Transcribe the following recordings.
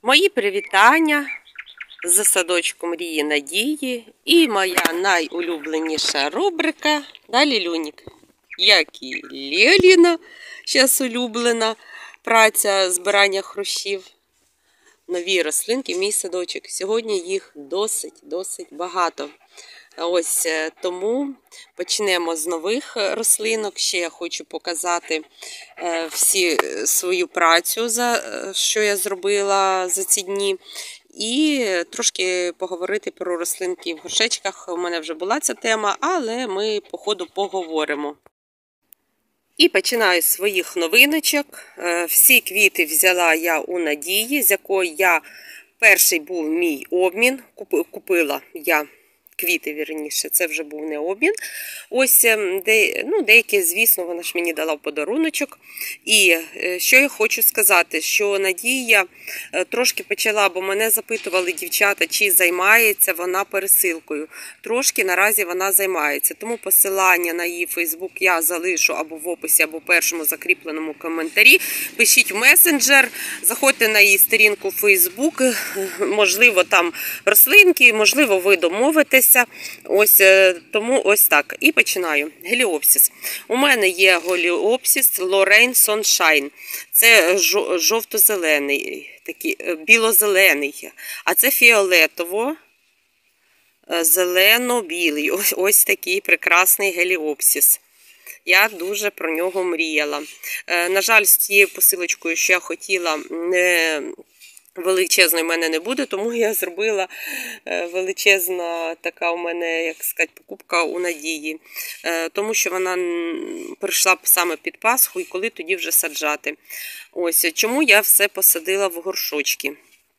Мої привітання з садочку Мрії Надії і моя найулюбленіша рубрика «Далі Люнік». Як і Лєліна, зараз улюблена праця збирання хрущів. Нові рослинки в мій садочок. Сьогодні їх досить багато. Ось тому почнемо з нових рослинок. Ще я хочу показати всі свою працю, що я зробила за ці дні. І трошки поговорити про рослинки в горшечках. У мене вже була ця тема, але ми по ходу поговоримо. І починаю з своїх новиночок. Всі квіти взяла я у Надії, з якої перший був мій обмін. Купила я квіти, вірніше, це вже був не обмін. Ось деякі, звісно, вона ж мені дала в подаруночок. І що я хочу сказати, що Надія трошки почала, бо мене запитували дівчата, чи займається вона пересилкою. Трошки наразі вона займається. Тому посилання на її Фейсбук я залишу або в описі, або в першому закріпленому коментарі. Пишіть в месенджер, заходьте на її сторінку в Фейсбук, можливо, там рослинки, можливо, ви домовитесь. Ось тому ось так. І починаю. Геліопсис. У мене є геліопсис Lorraine Sunshine. Це жовто-зелений, такий біло-зелений. А це фіолетово зелено-білий. Ось такий прекрасний геліопсис. Я дуже про нього мріяла. На жаль, з цією посилочкою, що я хотіла, величезної в мене не буде, тому я зробила величезна така у мене, як сказати, покупка у Надії. Тому що вона прийшла саме під Пасху і коли тоді вже саджати. Ось чому я все посадила в горшочки.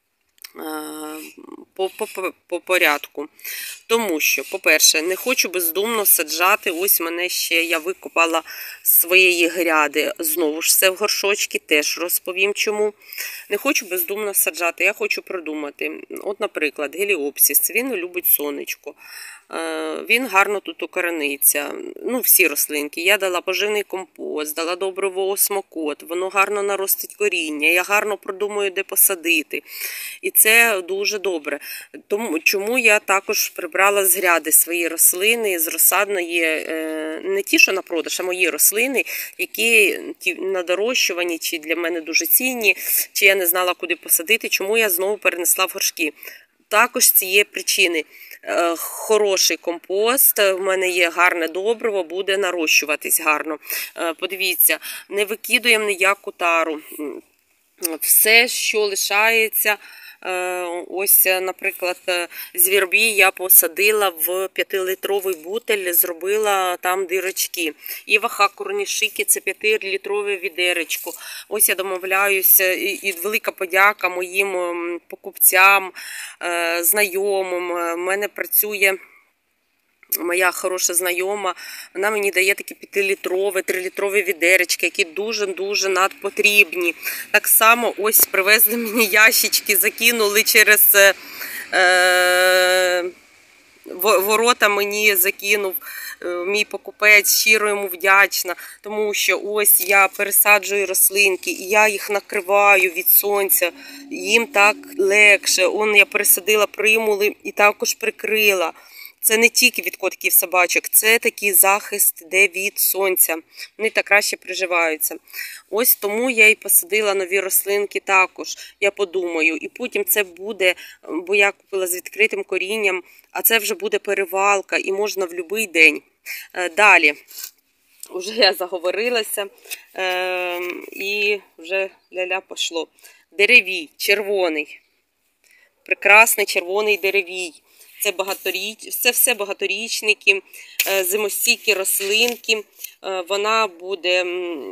По порядку. Тому що, по-перше, не хочу бездумно саджати. Ось мене ще, я викопала з своєї гряди знову ж все в горшочки, теж розповім чому. Не хочу бездумно саджати, я хочу продумати. От, наприклад, геліопсис, він любить сонечко. Він гарно тут укорениться. Ну, всі рослинки. Я дала поживний компост, дала добриво осмокот, воно гарно наростить коріння, я гарно продумаю, де посадити. І це дуже добре. Тому, чому я також прибрала з гряди свої рослини, з розсадної, не ті, що на продаж, а мої рослини, які на дорощуванні, чи для мене дуже цінні, чи я не знала, куди посадити, чому я знову перенесла в горшки. Також з цієї причини. Хороший компост, в мене є гарне добриво, буде нарощуватись гарно. Подивіться, не викидуємо ніяку тару. Все, що лишається, ось, наприклад, звірбій я посадила в 5-літровий бутель, зробила там дирочки. І ваха корнішики, це 5-літрове відеречко. Ось я домовляюся, і велика подяка моїм покупцям, знайомим. У мене працює моя хороша знайома, вона мені дає такі 5-літрові, 3-літрові відеречки, які дуже-дуже надпотрібні. Так само ось привезли мені ящички, закинули через ворота, мені закинув мій покупець, щиро йому вдячна, тому що ось я пересаджую рослинки, і я їх накриваю від сонця, їм так легше. Я пересадила примули і також прикрила. Це не тільки від котиків, собачок, це такий захист, де від сонця. Вони так краще приживаються. Ось тому я і посадила нові рослинки також, я подумаю. І потім це буде, бо я купила з відкритим корінням, а це вже буде перевалка і можна в будь-який день. Далі, вже я заговорилася і вже ля-ля пішло. Деревій, червоний, прекрасний червоний деревій. Це все багаторічники, зимостійкі рослинки. Вона буде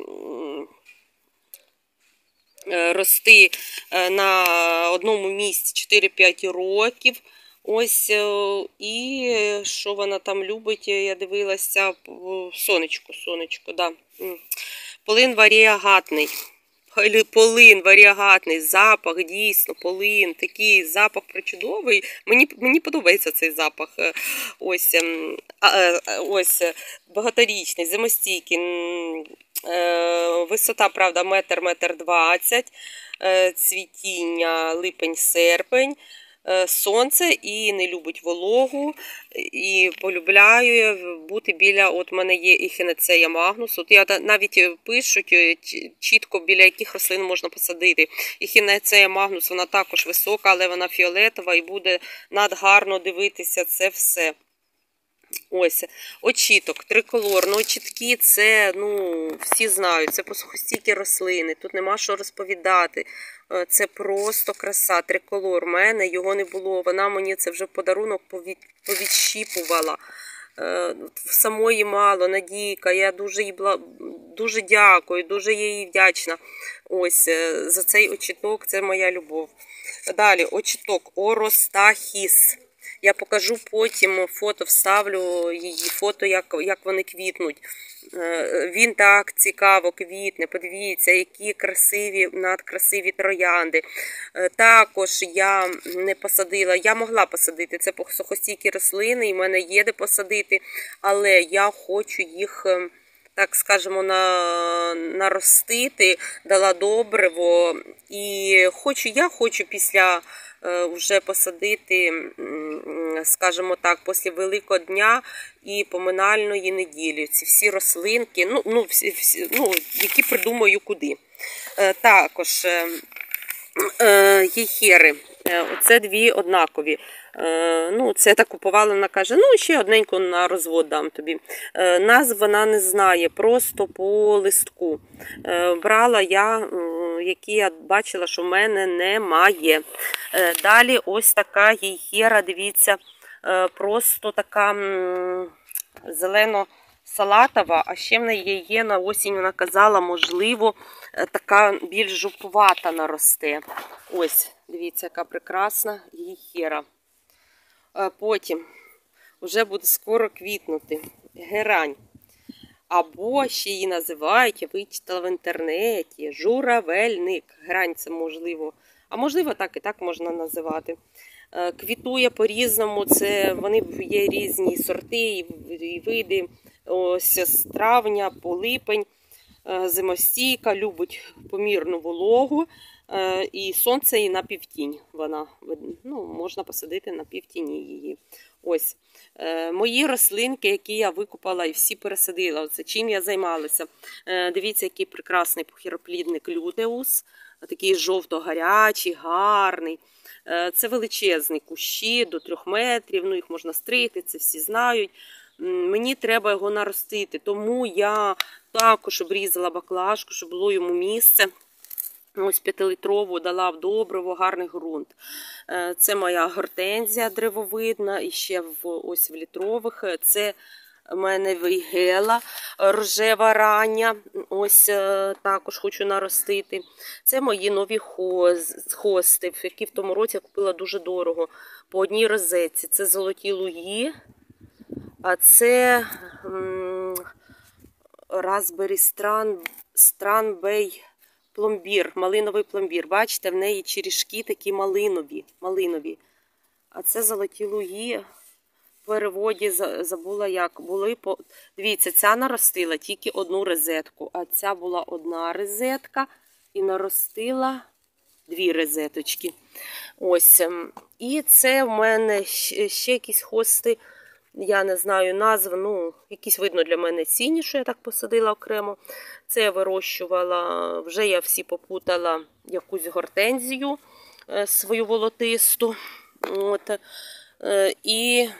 рости на одному місці 4-5 років. Ось, і що вона там любить, я дивилася, сонечко, да. Полин варіагатний. Полин варіагатний, запах, дійсно, полин, такий запах причудовий. Мені подобається цей запах. Ось багаторічний, зимостійкий. Висота, правда, метр 20, цвітіння липень-серпень, сонце і не любить вологу, і полюбляю бути біля, от в мене є ехінацея магнус, от я навіть пишуть чітко, біля яких рослин можна посадити. Ехінацея магнус, вона також висока, але вона фіолетова і буде надгарно дивитися це все. Ось, очіток, триколор. Ну, очітки це, всі знають, це посухостійкі рослини, тут нема що розповідати. Це просто краса, триколор. У мене його не було, вона мені це вже в подарунок повідщіпувала. Самої мало, Надійка, я дуже дякую, дуже їй вдячна. Ось, за цей очіток, це моя любов. Далі, очіток Оростахіс. Я покажу потім фото, вставлю її фото, як вони квітнуть. Він так цікаво квітне, подивіться, які красиві, надкрасиві троянди. Також я не посадила, я могла посадити, це сухостійкі рослини, і в мене є де посадити, але я хочу їх, так скажемо, наростити, дала добриво, і я хочу після вже посадити, скажімо так, після Великого дня і поминальної неділі. Ці всі рослинки, які придумаю куди. Також єхери. Оце дві однакові. Це так купувала, вона каже, ще одненьку на розвод дам тобі. Назв вона не знає, просто по листку. Брала я, які я бачила, що в мене немає. Далі ось така єхера, дивіться, просто така зелено-салатова, а ще в неї є на осінь, вона казала, можливо, така більш жовтувата наросте. Ось, дивіться, яка прекрасна єхера. Потім вже буде скоро квітнути герань. Або ще її називають, я вичитала в інтернеті, журавельник. Герань це можливо, а можливо так і так можна називати. Квітує по-різному, вони є різні сорти і види. Ось з травня по липень, зимостійка, любить помірну вологу. І сонце і на півтінь. Вона, можна посадити на півтіні її. Ось. Мої рослинки, які я викупала і всі пересадила. Оце чим я займалася. Дивіться, який прекрасний похіроплідник лютеус. Такий жовто-гарячий, гарний. Це величезні кущі до 3 метрів. Їх можна стригти, це всі знають. Мені треба його наростити. Тому я також обрізала баклажку, щоб було йому місце. Ось 5-літрову дала в добриво, гарний ґрунт. Це моя гортензія древовидна, і ще ось в літрових. Це в мене вейгела рожева рання, ось також хочу наростити. Це мої нові хости, які в тому році я купила дуже дорого, по одній розетці. Це золоті луї, а це Raspberry Странбей пломбір, малиновий пломбір. Бачите, в неї черешки такі малинові. А це золоті луї. В переводі забула як. Дивіться, ця наростила тільки одну розетку, а ця була одна розетка і наростила 2 розеточки. Ось. І це в мене ще якісь хости, я не знаю назв, якісь видно для мене цінні, що я так посадила окремо. Це я вирощувала, вже я всі попутала якусь гортензію свою волотисту. От. І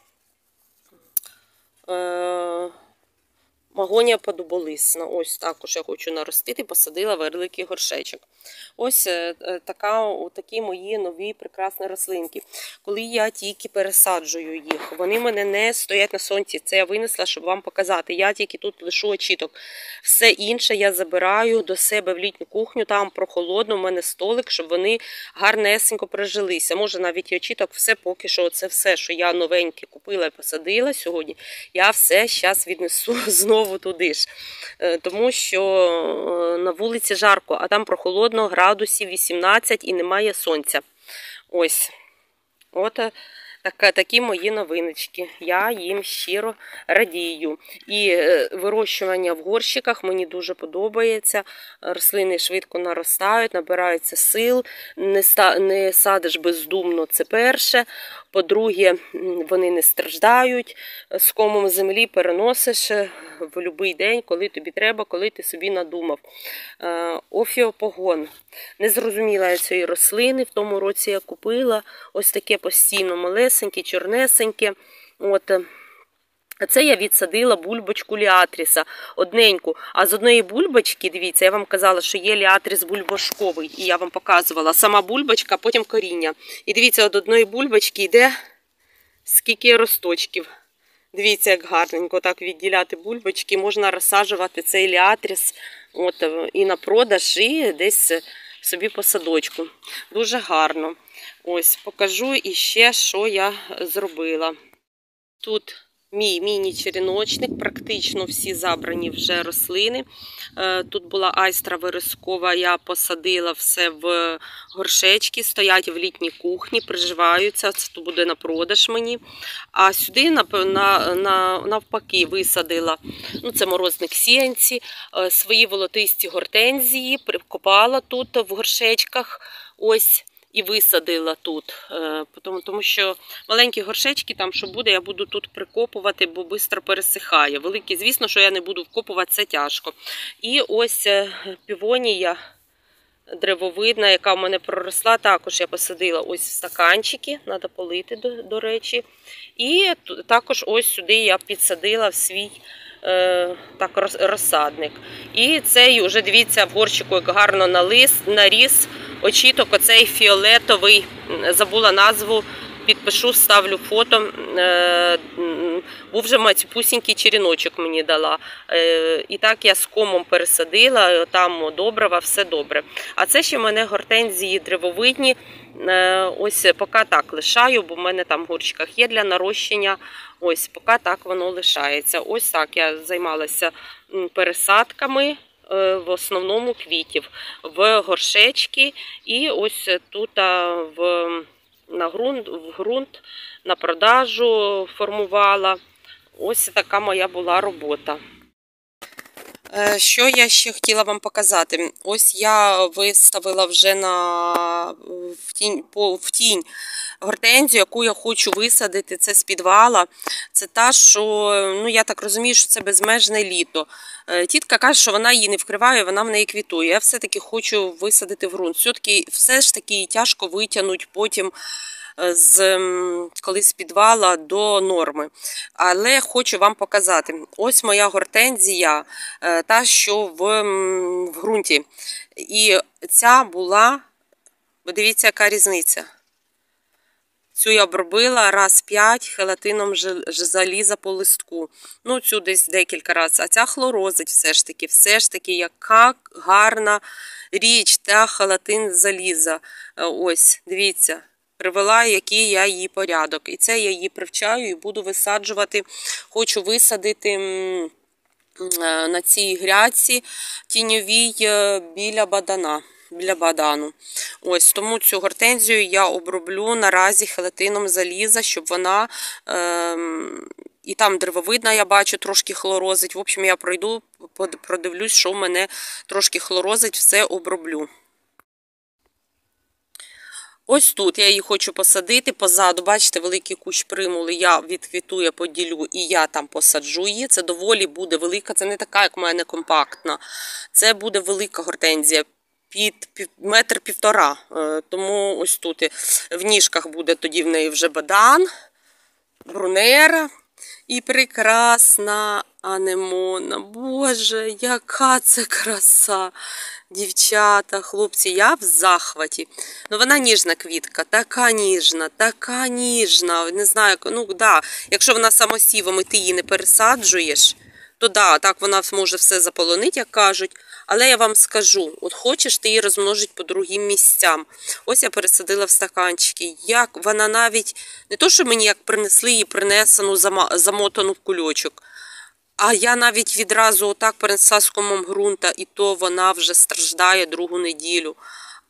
магонія подуболисна. Ось також я хочу наростити, посадила великий горшечок. Ось такі мої нові прекрасні рослинки. Коли я тільки пересаджую їх, вони в мене не стоять на сонці. Це я винесла, щоб вам показати. Я тільки тут лишу очіток. Все інше я забираю до себе в літню кухню, там прохолодно, у мене столик, щоб вони гарнесенько прижилися. Може навіть і очіток, все поки що, це все, що я новеньке купила і посадила сьогодні, я все зараз віднесу знову туди ж. Тому що на вулиці жарко, а там прохолодно, градусів 18 і немає сонця. Ось. От Такі мої новиночки. Я їм щиро радію. І вирощування в горщиках мені дуже подобається. Рослини швидко наростають, набираються сил, не садиш бездумно, це перше. По-друге, вони не страждають, з комом землі переносиш в будь-який день, коли тобі треба, коли ти собі надумав. Офіопогон. Не зрозуміла я цієї рослини, в тому році я купила ось таке постійно малесеньке, чорнесеньке. Це я відсадила бульбочку ліатріса, одненьку. А з одної бульбочки, дивіться, я вам казала, що є ліатріс бульбашковий. І я вам показувала. Сама бульбочка, а потім коріння. І дивіться, від одної бульбочки йде скільки росточків. Дивіться, як гарненько так відділяти бульбочки. Можна розсаджувати цей ліатріс і на продаж, і десь собі по садочку. Дуже гарно. Ось, покажу іще, що я зробила. Тут мій міні-череночник, практично всі забрані вже рослини. Тут була айстра верескова, я посадила все в горшечки, стоять в літній кухні, приживаються, це буде на продаж мені. А сюди навпаки висадила, це морозник сіянці, свої волотисті гортензії, прикопала тут в горшечках, ось. І висадила тут, тому що маленькі горшечки, там що буде, я буду тут прикопувати, бо швидко пересихає. Великі, звісно, що я не буду вкопувати, це тяжко. І ось півонія древовидна, яка в мене проросла, також я посадила ось в стаканчики, треба полити, до речі. І також ось сюди я підсадила в свій розсадник. І цей, вже дивіться, в горщику як гарно наріс очіток, оцей фіолетовий, забула назву, підпишу, ставлю фото. Був вже матіпусінький череночок мені дала. І так я з комом пересадила, там добрива, все добре. А це ще в мене гортензії древовидні. Ось поки так лишаю, бо в мене там в горщиках є для нарощення. Ось поки так воно лишається. Ось так я займалася пересадками. В основному квітів в горшечки і ось тут в ґрунт на продажу формувала. Ось така моя була робота. Що я ще хотіла вам показати? Ось я виставила вже в тінь гортензію, яку я хочу висадити. Це з підвала. Це та, що, я так розумію, що це безмежне літо. Тітка каже, що вона її не вкриває, вона в неї квітує. Я все-таки хочу висадити в ґрунт. Все ж таки тяжко витягнути потім коли з підвала до норми. Але хочу вам показати. Ось моя гортензія, та, що в ґрунті. І ця була, подивіться, яка різниця. Цю я обробила раз 5 хелатином заліза по листку. Цю десь декілька разів. А ця хлорозить все ж таки, яка гарна річ, та хелатин заліза. Ось, дивіться. Привела, який я її порядок. І це я її привчаю і буду висаджувати. Хочу висадити на цій грядці тіньовій біля бадану. Ось, тому цю гортензію я оброблю наразі хелатином заліза, щоб вона, і там древовидна, я бачу, трошки хлорозить. В общем, я пройду, продивлюсь, що в мене трошки хлорозить, все оброблю. Ось тут я її хочу посадити позаду, бачите, великий кущ примули, я відквітую, поділю і я там посаджу її. Це доволі буде велика, це не така, як в мене, компактна. Це буде велика гортензія, під 1,5 метра. Тому ось тут в ніжках буде тоді в неї вже бадан, брунера і прекрасна анемона. Боже, яка це краса! Дівчата, хлопці, я в захваті. Вона ніжна квітка, така ніжна. Не знаю, якщо вона самосівом і ти її не пересаджуєш, то так вона може все заполонити, як кажуть. Але я вам скажу, от хочеш ти її розмножити по другим місцям. Ось я пересадила в стаканчики. Як вона навіть, не то, що мені як принесли її принесену, замотану в кульочок, а я навіть відразу отак перенесла з комом ґрунта, і то вона вже страждає другу неділю.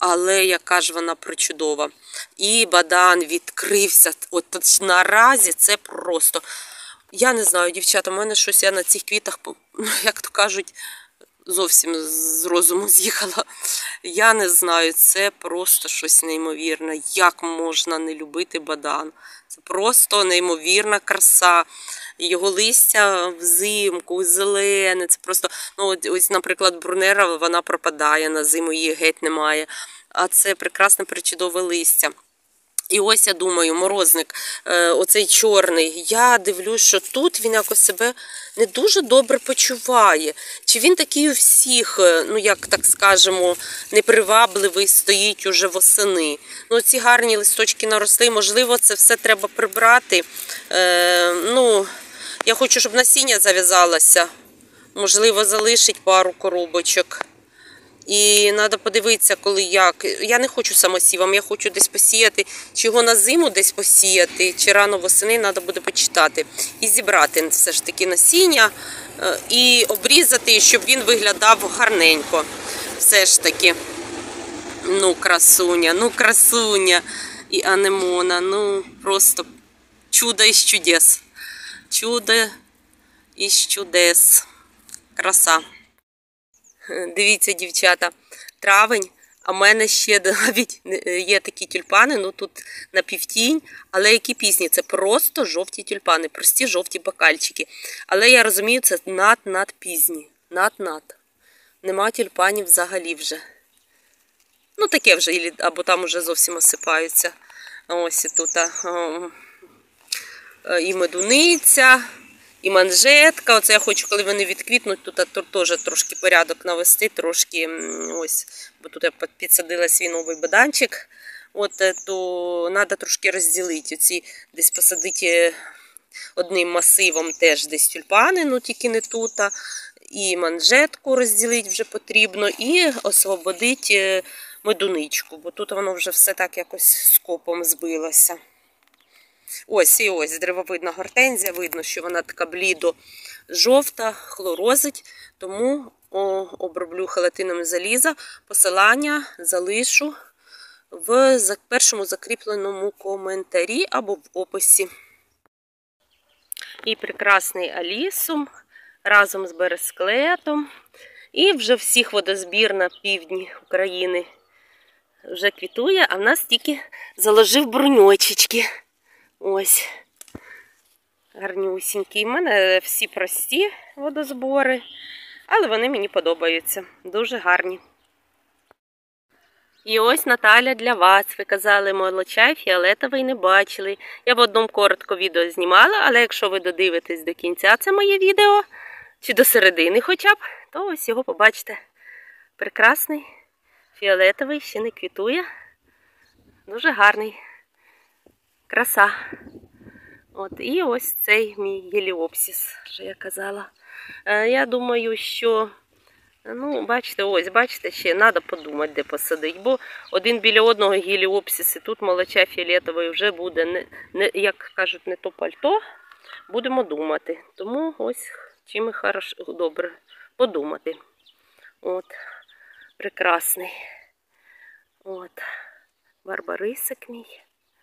але яка ж вона причудова. І бадан відкрився. От наразі це просто... Я не знаю, дівчата, в мене щось я на цих квітах, як то кажуть, зовсім з розуму з'їхала. Я не знаю, це просто щось неймовірне. Як можна не любити бадан? Це просто неймовірна краса. Його листя взимку, зелене. Це просто, ну, ось, наприклад, брунера, вона пропадає на зиму, її геть немає. А це прекрасне причудове листя. І ось, я думаю, морозник, оцей чорний, я дивлюсь, що тут він якось себе не дуже добре почуває. Чи він такий у всіх, ну як так скажемо, непривабливий стоїть уже восени. Ну ці гарні листочки наросли, можливо, це все треба прибрати. Ну, я хочу, щоб насіння зав'язалося. Можливо, залишить пару коробочок. І треба подивитися, коли як. Я не хочу самосівом, я хочу десь посіяти, чи його на зиму десь посіяти, чи рано восени, треба буде почитати. І зібрати все ж таки насіння, і обрізати, щоб він виглядав гарненько. Все ж таки. Ну, красуня. І анемона, ну, просто чудо із чудес. Чудо із чудес. Краса. Дивіться, дівчата, травень, а в мене ще навіть є такі тюльпани, ну тут на півтінь, але які пісні, це просто жовті тюльпани, прості жовті бокальчики. Але я розумію, це над пізні, над. Нема тюльпанів взагалі вже. Ну таке вже, або там уже зовсім осипаються. Ось і тут і медуниця. І манжетка, оце я хочу, коли вони відквітнуть, тут теж трошки порядок навести, трошки, ось, бо тут я підсадила свій новий баданчик, от, то треба трошки розділити, оці, десь посадити одним масивом теж десь тюльпани, ну тільки не тут, і манжетку розділити вже потрібно, і освободити медуничку, бо тут воно вже все так якось скопом збилося. Ось і ось древовидна гортензія, видно, що вона така блідо-жовта, хлорозить, тому оброблю хелатином заліза. Посилання залишу в першому закріпленому коментарі або в описі. І прекрасний алісум разом з бересклетом. І вже всіх водозбір на півдні України вже квітує, а в нас тільки заложив бруньочечки. Ось, гарнюсінькі. У мене всі прості водозбори, але вони мені подобаються. Дуже гарні. І ось, Наталя, для вас. Ви казали, молочай фіолетовий не бачили. Я в одному коротко відео знімала, але якщо ви додивитесь до кінця це моє відео, чи до середини хоча б, то ось його побачите. Прекрасний, фіолетовий, ще не квітує. Дуже гарний. Краса. От, і ось цей мій геліопсис, що я казала. Я думаю, що, ну, бачите, ось, бачите, ще треба подумати, де посадити, бо один біля одного геліопсис, і тут молочай фіолетовий вже буде, не, як кажуть, не то пальто, будемо думати. Тому ось, чим і хорошо, добре подумати. От, прекрасний. От, барбарисик мій.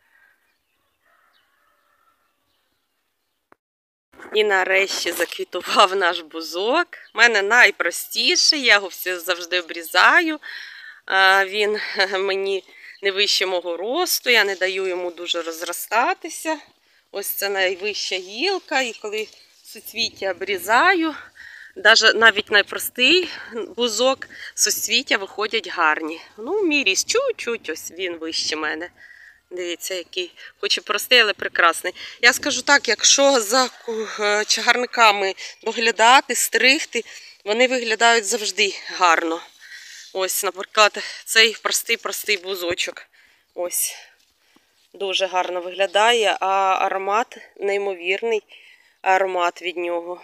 І нарешті заквітував наш бузок. У мене найпростіший, я його все завжди обрізаю. Він мені не вище мого росту, я не даю йому дуже розростатися. Ось це найвища гілка, і коли суцвіття обрізаю, навіть найпростий бузок, суцвіття виходять гарні. Ну, мій ріст чуть-чуть, ось він вище мене. Дивіться, який, хоч і простий, але прекрасний. Я скажу так, якщо за чагарниками доглядати, стригти, вони виглядають завжди гарно. Ось, наприклад, цей простий бузочок. Ось, дуже гарно виглядає, а аромат, неймовірний аромат від нього.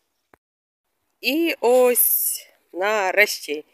І ось, нарешті.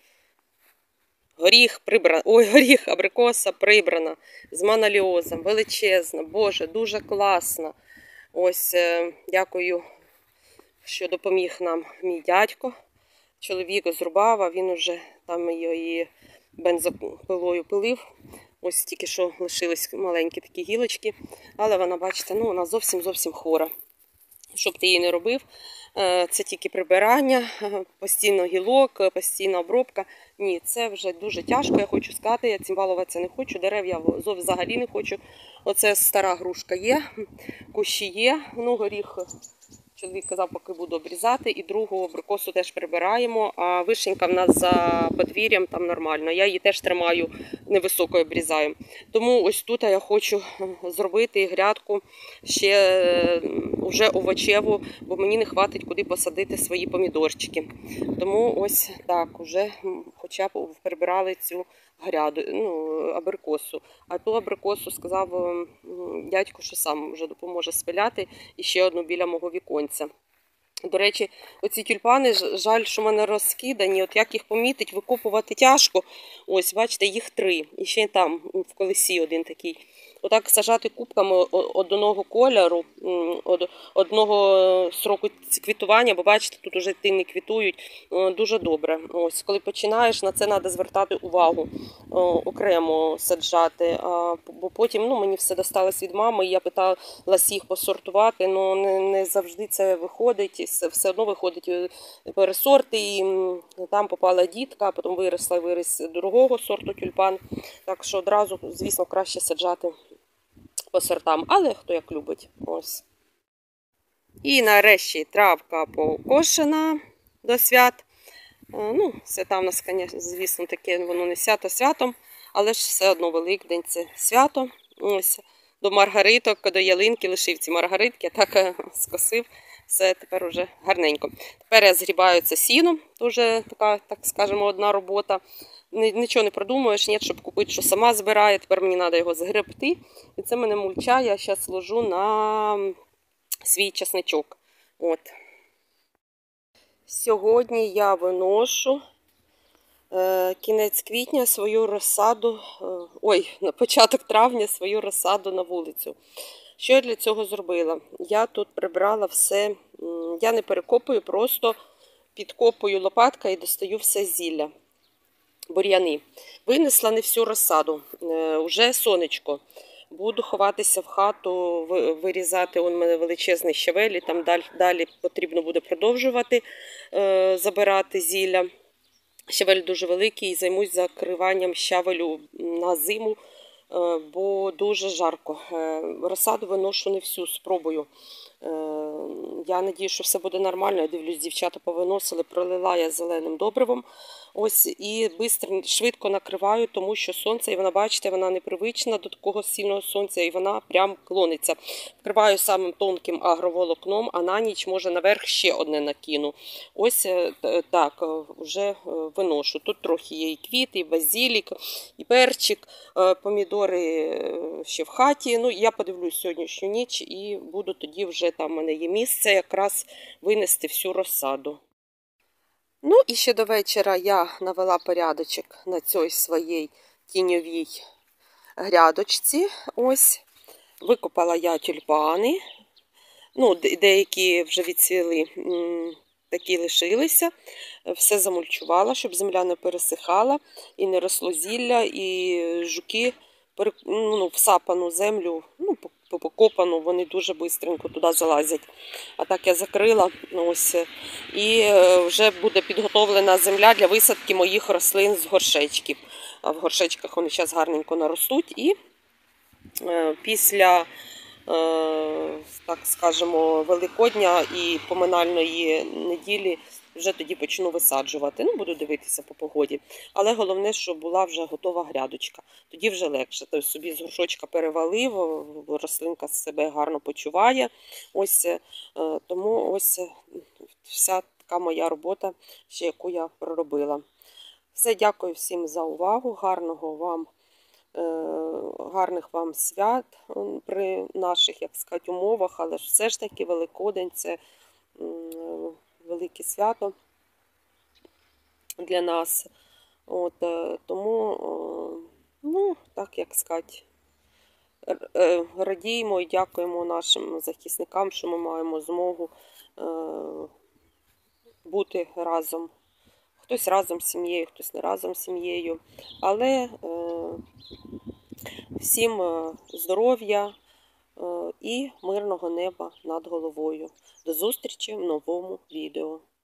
Горіх, абрикоса прибрана, з маноліозом, величезна, боже, дуже класна. Ось, дякую, що допоміг нам мій дядько. Чоловік зрубав, а він уже там її бензопилою пилив. Ось тільки що лишились маленькі такі гілочки, але вона, бачите, ну, вона зовсім хвора. Щоб ти її не робив, це тільки прибирання, постійно гілок, постійна обробка. Ні, це вже дуже тяжко, я хочу сказати, я цим балуватися не хочу, дерев я взагалі не хочу. Оце стара грушка є, кущі є, ну, горіх, чоловік казав, поки буду обрізати, і другу абрикосу теж прибираємо, а вишенька в нас за подвір'ям, там нормально, я її теж тримаю, невисоко обрізаю. Тому ось тут я хочу зробити грядку ще вже овочеву, бо мені не хватить куди посадити свої помідорчики. Тому ось так, вже хоча б прибирали цю гряду, ну, абрикосу. А ту абрикосу сказав дядько, що сам вже допоможе спиляти, і ще одну біля мого віконця. До речі, оці тюльпани, жаль, що в мене розкидані, от як їх помітить, викопувати тяжко. Ось, бачите, їх 3. І ще там в колесі один такий. Отак сажати кубками одного кольору, одного сроку квітування, бо бачите, тут вже тини квітують, дуже добре. Ось, коли починаєш, на це треба звертати увагу, окремо саджати, бо потім, ну, мені все досталось від мами, я питалась їх посортувати, але не завжди це виходить, все одно виходить пересорти, і там попала дітка, а потім виріс другого сорту тюльпан, так що одразу, звісно, краще саджати по сортам, але хто як любить. Ось. І нарешті травка покошена до свят. Ну, свята в нас, звісно, таке, воно не свято святом, але ж все одно Великдень це свято. Ось. До маргариток, до ялинки лишив ці маргаритки, так скосив. Все тепер уже гарненько. Тепер я згрібаю це сіно, дуже така, так скажемо, одна робота. Нічого не продумуєш, ні, щоб купити, що сама збирає. Тепер мені треба його згребти. І це мене мульча, я зараз ложу на свій часничок. От. Сьогодні я виношу кінець квітня свою розсаду, на початок травня свою розсаду на вулицю. Що я для цього зробила? Я тут прибрала все, я не перекопую, просто підкопую лопаткою і достаю все зілля. Бур'яни. Винесла не всю розсаду, вже сонечко. Буду ховатися в хату, вирізати, у мене величезний щавель, і там далі потрібно буде продовжувати забирати зілля. Щавель дуже великий, і займусь закриванням щавелю на зиму, бо дуже жарко. Розсаду виношу не всю, спробую. Я надію, що все буде нормально. Я дивлюсь, дівчата повиносили, пролила я зеленим добривом. Ось, і швидко накриваю, тому що сонце, і вона, бачите, вона непривична до такого сильного сонця, і вона прям клониться. Вкриваю самим тонким агроволокном, а на ніч, може, наверх ще одне накину. Ось так, вже виношу. Тут трохи є і квіти, і базилік, і перчик, помідори ще в хаті. Ну, я подивлюсь сьогоднішню ніч і буду тоді вже, там в мене є місце, якраз винести всю розсаду. Ну і ще до вечора я навела порядочок на цій своїй тіньовій грядочці. Ось, викопала я тюльпани, ну, деякі вже відцвіли, такі лишилися. Все замульчувала, щоб земля не пересихала і не росло зілля, і жуки всапану землю, покопану, вони дуже швидко туди залазять. А так я закрила, ось, і вже буде підготовлена земля для висадки моїх рослин з горшечків. А в горшечках вони зараз гарненько наростуть, і після, так скажемо, Великодня і поминальної неділі вже тоді почну висаджувати. Ну, буду дивитися по погоді. Але головне, щоб була вже готова грядочка. Тоді вже легше. Тобто собі з горшочка перевалив, рослинка себе гарно почуває. Ось, тому ось вся така моя робота, ще яку я проробила. Все, дякую всім за увагу. Гарних вам свят при наших, як сказати, умовах. Але ж все ж таки Великодень – це велике свято для нас. От, тому, ну, так, як сказати, радіємо і дякуємо нашим захисникам, що ми маємо змогу бути разом. Хтось разом з сім'єю, хтось не разом з сім'єю. Але всім здоров'я і мирного неба над головою. До зустрічі в новому відео.